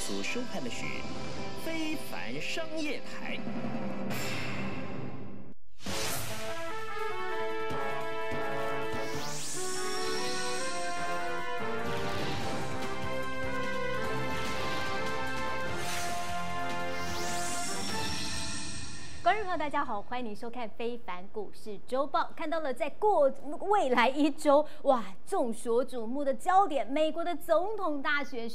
所收看的是非凡商业台。 观众朋友，大家好，欢迎您收看《非凡股市周报》。看到了，在未来一周，哇，众所瞩目的焦点，美国的总统大选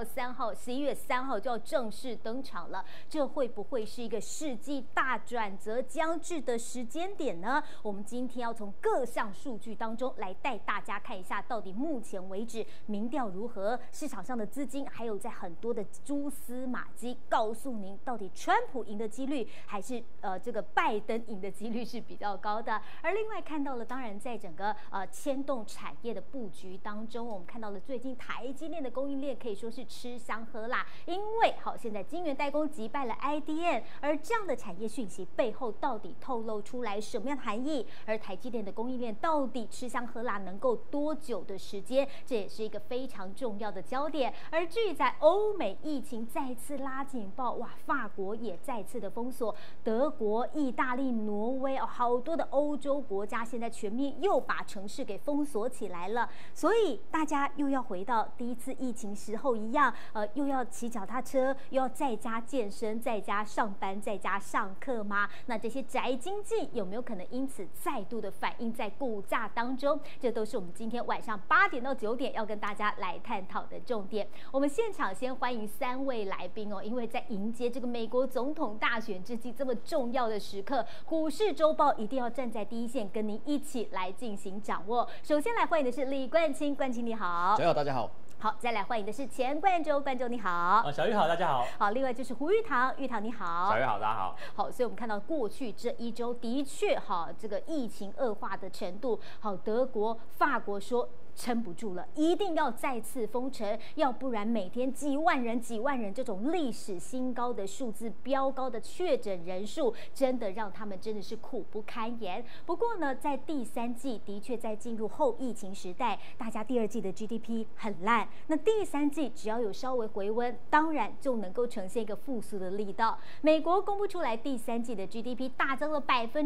11月3号就要正式登场了。这会不会是一个世纪大转折将至的时间点呢？我们今天要从各项数据当中来带大家看一下，到底目前为止民调如何，市场上的资金，还有在很多的蛛丝马迹，告诉您到底川普赢的几率还是这个拜登赢的几率是比较高的。而另外看到了，当然在整个牵动产业的布局当中，我们看到了最近台积电的供应链可以说是吃香喝辣，因为现在晶圆代工击败了 IDM， 而这样的产业讯息背后到底透露出来什么样的含义？而台积电的供应链到底吃香喝辣能够多久的时间？这也是一个非常重要的焦点。而至于在欧美疫情再次拉警报，哇，法国也再次的封锁，德国、意大利、挪威好多的欧洲国家现在全面又把城市给封锁起来了，所以大家又要回到第一次疫情时候一样，又要骑脚踏车，又要在家健身，在家上班，在家上课吗？那这些宅经济有没有可能因此再度的反映在股价当中？这都是我们今天晚上8点到9点要跟大家来探讨的重点。我们现场先欢迎3位来宾因为在迎接这个美国总统大选之际这么重要的时刻，股市周报一定要站在第一线，跟您一起来进行掌握。首先来欢迎的是李冠清，冠清你好。 小友大家好。 好，再来欢迎的是钱冠周，冠周你好。 小玉好，大家好。 好，另外就是胡玉堂，玉堂你好。 小玉好，大家好。 好，所以我们看到过去这一周的确这个疫情恶化的程度，德国、法国说撑不住了，一定要再次封城，要不然每天几万人这种历史新高的数字飙高的确诊人数，真的让他们真的是苦不堪言。不过呢，在第3季的确在进入后疫情时代，大家第2季的 GDP 很烂，那第3季只要有稍微回温，当然就能够呈现一个复苏的力道。美国公布出来第3季的 GDP 大增了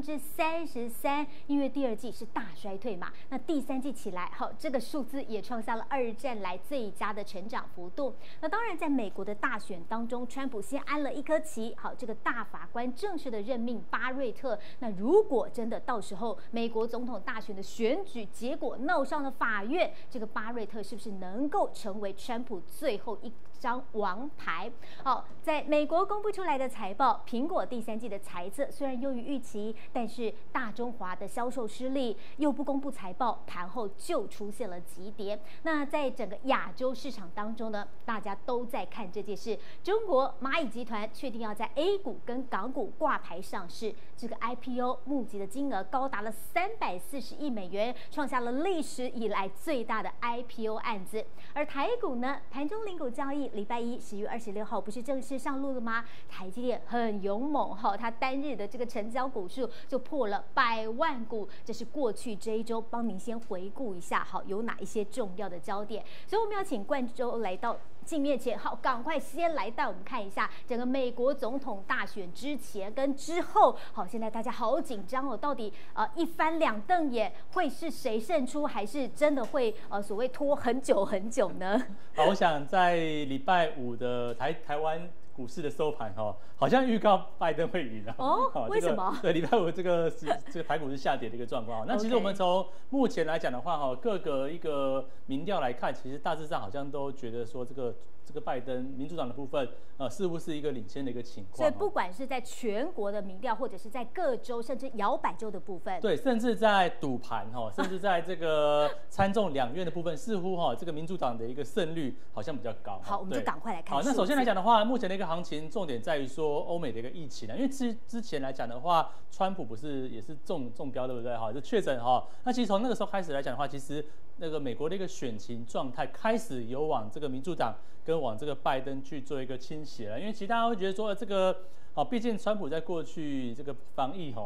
33%，因为第2季是大衰退嘛，那第3季起来这个数字也创下了2战来最佳的成长幅度。那当然，在美国的大选当中，川普先安了一颗棋，这个大法官正式的任命巴瑞特。那如果真的到时候美国总统大选的选举结果闹上了法院，这个巴瑞特是不是能够成为川普最后一张王牌？在美国公布出来的财报，苹果第3季的财测虽然优于预期，但是大中华的销售失利，又不公布财报，盘后就出现了急跌。那在整个亚洲市场当中呢，大家都在看这件事。中国蚂蚁集团确定要在 A 股跟港股挂牌上市，这个 IPO 募集的金额高达了340亿美元，创下了历史以来最大的 IPO 案子。而台股呢，盘中零股交易，礼拜一10月26号不是正式上路了吗？台积电很勇猛它单日的这个成交股数就破了100万股，这是过去这一周帮您先回顾一下有哪一些重要的焦点。所以我们要请冠周来到镜面前，赶快先来带我们看一下整个美国总统大选之前跟之后。现在大家好紧张到底一翻两瞪眼，会是谁胜出，还是真的会所谓拖很久很久呢？ 我想在礼拜5的台湾股市的收盘好像预告拜登会赢为什么？ 对，礼拜5这个台股是下跌的一个状况。那其实我们从目前来讲的话各个一个民调来看，其实大致上好像都觉得说这个拜登民主党的部分似乎是一个领先的一个情况。 所以不管是在全国的民调，或者是在各州甚至摇摆州的部分， 对，甚至在赌盘甚至在这个参众两院的部分，似乎这个民主党的一个胜率好像比较高。 好，我们就赶快来看。 好，那首先来讲的话，目前的一个行情重点在于说欧美的一个疫情因为之前来讲的话，川普不是也是中标对不对就确诊那其实从那个时候开始来讲的话，其实那个美国的一个选情状态开始有往这个民主党跟往这个拜登去做一个倾斜了，因为其实大家会觉得说这个毕竟川普在过去这个防疫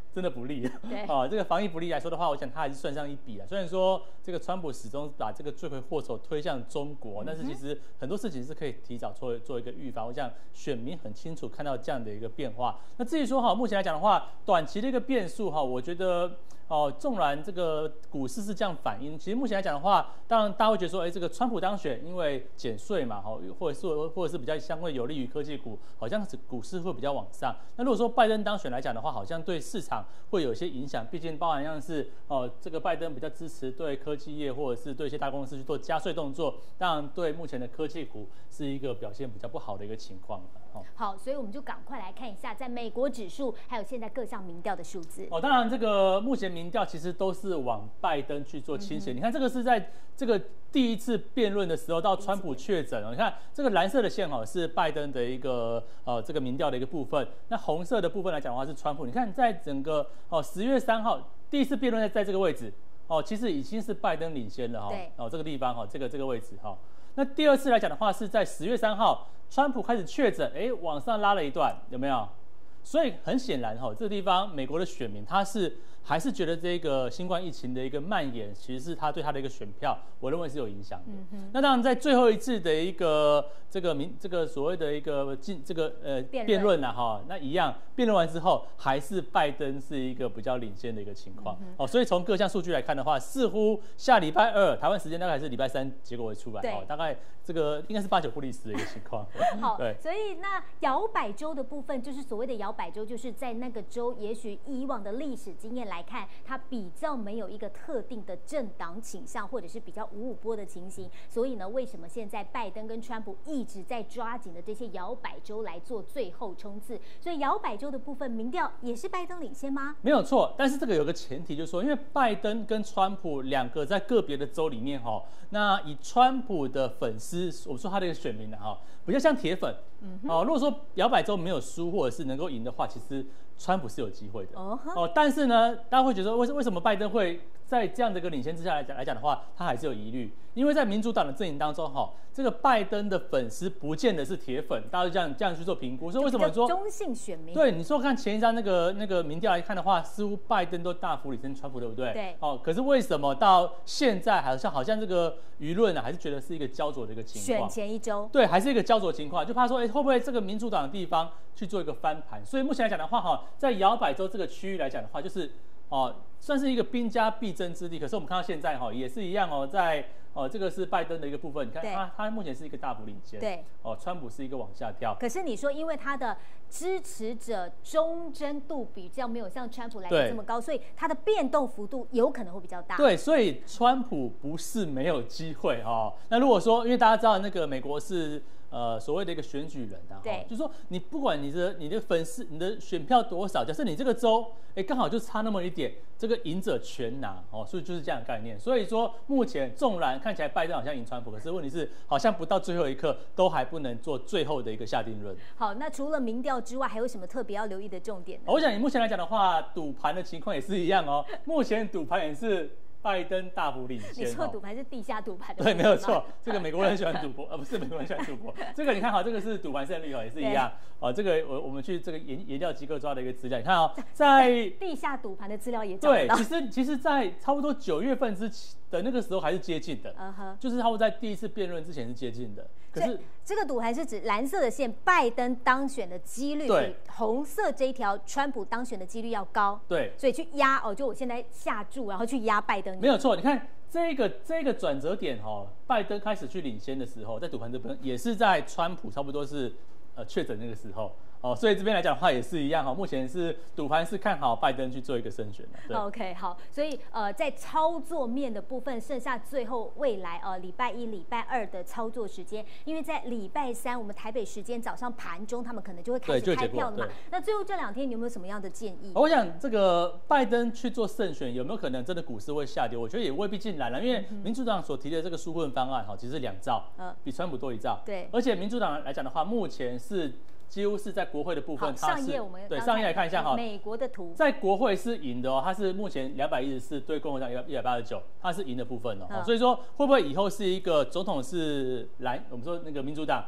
真的不利。 对这个防疫不利来说的话，我想他还是算上一笔了。虽然说这个川普始终把这个罪魁祸首推向中国，但是其实很多事情是可以提早做一个预防。我想选民很清楚看到这样的一个变化。那至于说目前来讲的话，短期的一个变数我觉得。纵然这个股市是这样反映，其实目前来讲的话，当然大家会觉得说，这个川普当选，因为减税嘛，或者是比较相对有利于科技股，好像股市会比较往上。那如果说拜登当选来讲的话，好像对市场会有一些影响，毕竟包含像是这个拜登比较支持对科技业或者是对一些大公司去做加税动作，当然对目前的科技股是一个表现比较不好的一个情况。 好，所以我们就赶快来看一下，在美国指数还有现在各项民调的数字。 当然这个目前民调其实都是往拜登去做倾斜。你看这个是在这个第一次辩论的时候到川普确诊你看这个蓝色的线是拜登的一个这个民调的一个部分，那红色的部分来讲的话是川普。你看在整个10月3号第一次辩论在这个位置其实已经是拜登领先了对这个地方这个位置那第二次来讲的话是在10月3号川普开始确诊，往上拉了一段，有没有？所以很显然这个地方美国的选民他还是觉得这个新冠疫情的一个蔓延，其实是他对他的一个选票，我认为是有影响的。那当然在最后一次的一个这个所谓的一个辩论那一样辩论完之后，还是拜登是一个比较领先的一个情况。所以从各项数据来看的话，似乎下礼拜2台湾时间大概是礼拜3结果会出来大概这个应该是8、9不离10的一个情况。 好，对，所以那摇摆州的部分，就是所谓的摇摆州，就是在那个州，也许以往的历史经验来看，它比较没有一个特定的政党倾向，或者是比较五五波的情形。所以呢，为什么现在拜登跟川普一直在抓紧的这些摇摆州来做最后冲刺？所以摇摆州的部分民调也是拜登领先吗？ 没有错，但是这个有个前提，就是说，因为拜登跟川普两个在个别的州里面那以川普的粉丝，我说他的一个选民比较像铁粉。如果说摇摆州没有输或者是能够赢的话，其实川普是有机会的。但是呢，大家会觉得为什么拜登会在这样的一个领先之下来讲的话，他还是有疑虑，因为在民主党的阵营当中这个拜登的粉丝不见得是铁粉，大家就这样去做评估。所以为什么说中性选民？ 对，你说看前一张那个民调来看的话，似乎拜登都大幅领先川普，对不对？ 对。 可是为什么到现在好像这个舆论还是觉得是一个焦灼的一个情况？ 选前一周。 对，还是一个焦灼情况，就怕说，会不会这个民主党的地方去做一个翻盘？所以目前来讲的话，在摇摆州这个区域来讲的话，就是算是一个兵家必争之地。可是我们看到现在也是一样在这个是拜登的一个部分，你看他目前是一个大幅领先， 对， 川普是一个往下跳。 可是你说，因为他的支持者忠贞度比较没有像川普来的这么高，所以他的变动幅度有可能会比较大。 对，所以川普不是没有机会那如果说，因为大家知道那个美国是所谓的一个选举人对， 就是说你不管你的粉丝、你的选票多少，假设你这个州刚好就差那么一点，这个赢者全拿所以就是这样的概念。所以说目前纵然看起来拜登好像赢川普，可是问题是好像不到最后一刻都还不能做最后的一个下定论。 好，那除了民调之外，还有什么特别要留意的重点呢？ 我想以目前来讲的话，赌盘的情况也是一样目前赌盘也是拜登大幅领先。 你说赌盘是地下赌盘的？ 对，没有错。这个美国人喜欢赌博，不是美国人喜欢赌博。这个你看这个是赌盘胜率也是一样。这个我们去这个研调机构抓的一个资料，你看在地下赌盘的资料也找得到。 对，其实，在差不多9月份之前的那个时候还是接近的，就是他们在第一次辩论之前是接近的。可是这个赌盘是指蓝色的线，拜登当选的几率比红色这一条川普当选的几率要高。 对， 所以去压就我现在下注，然后去压拜登。 没有错，你看这个转折点拜登开始去领先的时候，在赌盘这边也是在川普差不多是确诊那个时候。所以这边来讲的话也是一样目前是赌盘是看好拜登去做一个胜选的。 OK， 好，所以在操作面的部分，剩下最后未来礼拜1、礼拜2的操作时间，因为在礼拜3我们台北时间早上盘中，他们可能就会开始开票了嘛。那最后这2天你有没有什么样的建议？ 我想这个拜登去做胜选有没有可能真的股市会下跌？我觉得也未必尽然了，因为民主党所提的这个纾困方案其实是2兆，比川普多1兆。 对， 而且民主党来讲的话，目前是几乎是在国会的部分， 上页我们上页来看一下美国的图， 在国会是赢的它是目前214对共和党189，它是赢的部分所以说会不会以后是一个总统是我们说那个民主党， 对，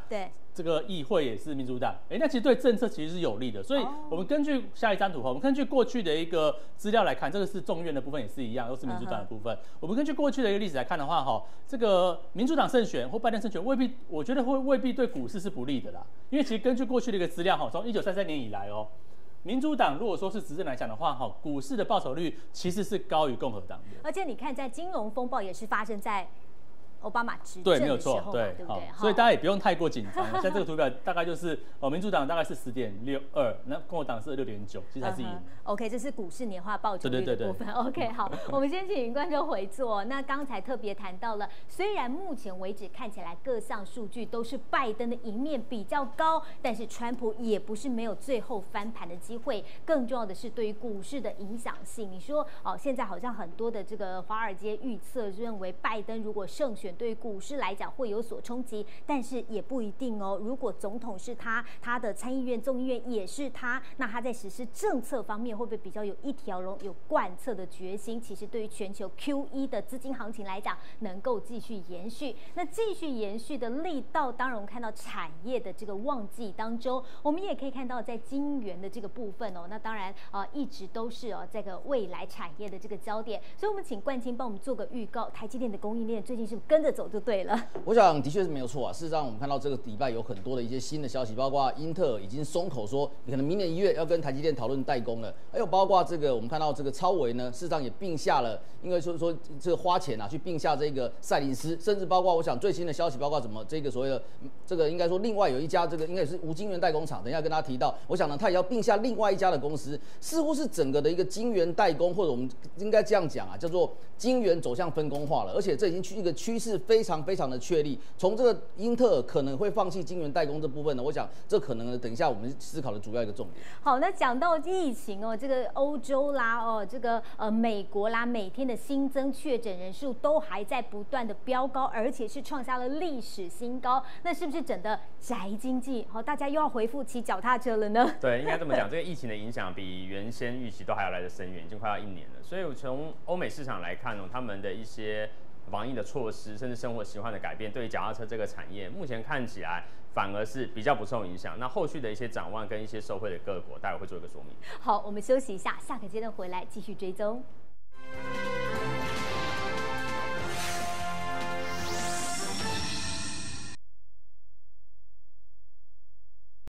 这个议会也是民主党，那其实对政策其实是有利的。所以我们根据下一张图哈，我们根据过去的一个资料来看，这个是众院的部分也是一样，都是民主党的部分。我们根据过去的一个历史来看的话，哈，这个民主党胜选或拜登胜选我觉得未必对股市是不利的啦。因为其实根据过去的一个资料哈，从1933年以来哦，民主党如果说是执政来讲的话，哈，股市的报酬率其实是高于共和党的。 而且你看，在金融风暴也是发生在奥巴马执政对，没有的时候嘛， 错， 对不对？ 所以大家也不用太过紧张。像这个图表大概就是民主党大概是10.62，那共和党是6.9，其实还是赢。 OK， 这是股市年化报酬率的部分。OK， 好，我们先请观众回座。那刚才特别谈到了，虽然目前为止看起来各项数据都是拜登的赢面比较高，但是川普也不是没有最后翻盘的机会。更重要的是对于股市的影响性。你说现在好像很多的这个华尔街预测认为拜登如果胜选，对于股市来讲会有所冲击，但是也不一定哦。如果总统是他的参议院、众议院也是他，那他在实施政策方面会不会比较有一条龙、有贯彻的决心？其实对于全球 QE 的资金行情来讲，能够继续延续。那继续延续的力道，当然我们看到产业的这个旺季当中，我们也可以看到在晶圆的这个部分哦，那当然一直都是这个未来产业的这个焦点。所以我们请冠清帮我们做个预告，台积电的供应链最近是不是跟着走就对了？ 我想的确是没有错啊。事实上，我们看到这个礼拜有很多的一些新的消息，包括英特尔已经松口说，可能明年1月要跟台积电讨论代工了。还有包括这个，我们看到这个超微呢，事实上也并下了，因为说这个花钱啊去并下这个赛灵思，甚至包括我想最新的消息，包括什么这个所谓的这个应该说另外有一家这个应该也是无晶圆代工厂，等一下跟大家提到，我想呢，它也要并下另外一家的公司，似乎是整个的一个晶圆代工，或者我们应该这样讲啊，叫做晶圆走向分工化了，而且这已经一个趋势非常非常的确立。从这个英特尔可能会放弃晶圆代工这部分呢，我想这可能呢，等一下我们思考的主要一个重点。 好，那讲到疫情哦，这个欧洲啦，这个美国啦，每天的新增确诊人数都还在不断的飙高，而且是创下了历史新高。那是不是整的宅经济大家又要恢复骑脚踏车了呢？ 对，应该这么讲，这个疫情的影响比原先预期都还要来得深远，已经快要1年了。所以从欧美市场来看呢，他们的一些防疫的措施，甚至生活习惯的改变，对于脚踏车这个产业，目前看起来反而是比较不受影响。那后续的一些展望跟一些受惠的各国，待会会做一个说明。 好，我们休息一下，下个阶段回来继续追踪。